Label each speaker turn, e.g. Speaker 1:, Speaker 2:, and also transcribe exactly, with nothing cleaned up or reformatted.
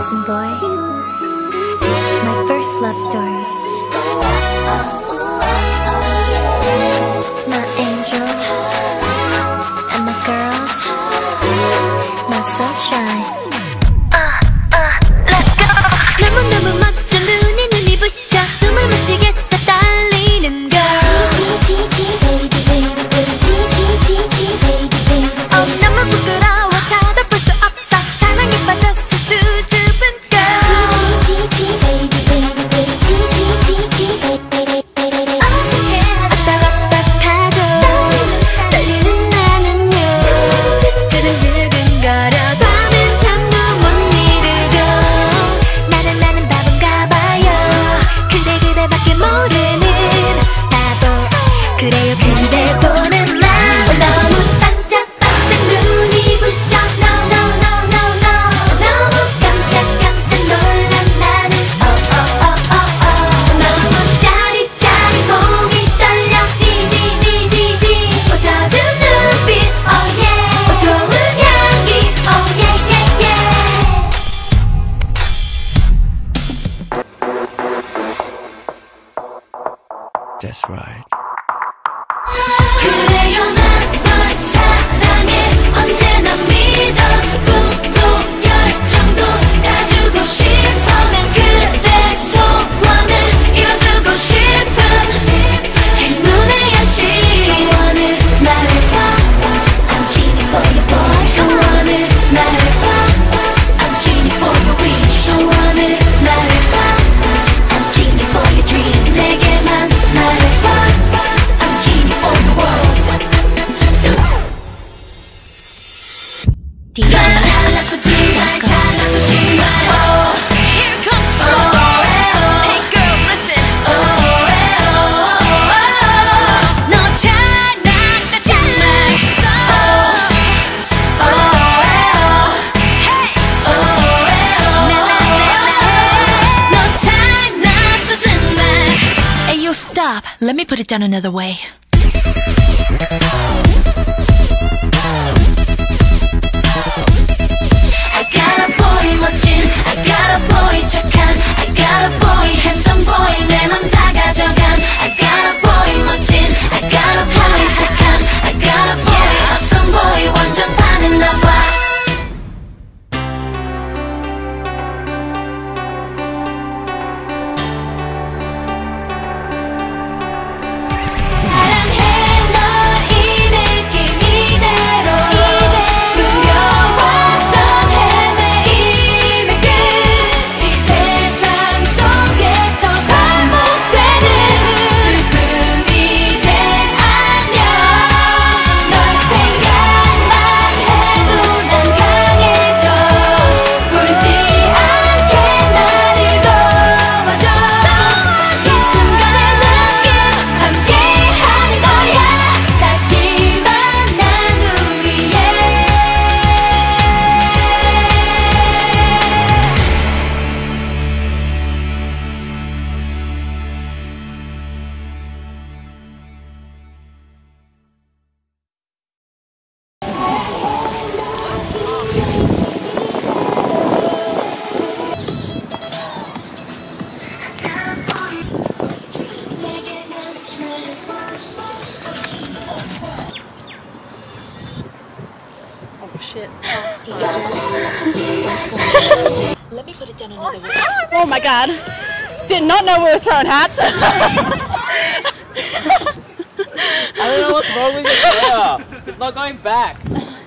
Speaker 1: Listen boy, my first love story. My angel and my girls, my sunshine. Uh, uh, let's go. 너무너무 멋져 눈이 눈이 부셔 숨을 못 쉬겠어 달리는 걸. Oh, 너무 부끄러워 쳐다볼 수 없어 사랑에 빠졌어 수줍은 걸. 그래요 그대 보는 날 너무 반짝반짝 눈이 부셔 No no no no no 너무 깜짝 깜짝 놀란 나는 Oh oh oh oh oh 너무 짜릿짜릿 몸이 떨려 지지지지지 어 젖은 눈빛 Oh yeah 어 좋은 향기 Oh yeah yeah
Speaker 2: yeah That's right.
Speaker 1: 그래요 난 널 사랑해 언제나 믿어 꿈도 열정도 가지고 싶어 난 그대 소원을 이뤄주고 싶은 행운의 여신 소원을 말해봐 I'm genie for your boy 소원을 말해봐 I'm genie for your wish 소원을 말해봐 I'm genie for your dream 내게만 말해봐 디제이 잘났어 정말 잘났어 정말 Oh here comes trouble Hey girl listen Oh oh oh 너 잘났다 잘났어 Oh oh Hey Oh oh 너 잘났어 정말 Hey yo stop Let me put it down another way I got a boy 멋진 I got a boy 착한 I got a boy handsome boy 내 맘 다 가져간 I got a boy 멋진 I got a boy 착한 I got a boy awesome boy 완전 반했나봐
Speaker 3: Shit. Let me put it down another way. Oh my god. Did not know we were throwing hats.
Speaker 4: I don't know what's wrong with it. Yeah. It's not going back.